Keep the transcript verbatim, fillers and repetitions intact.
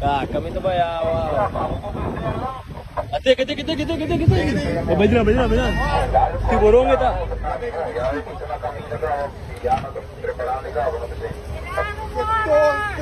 Kak, kami tuh ya. Ate, kita, kita, kita, kita, kita. Oh, benar, benar, benar. Si borong kita.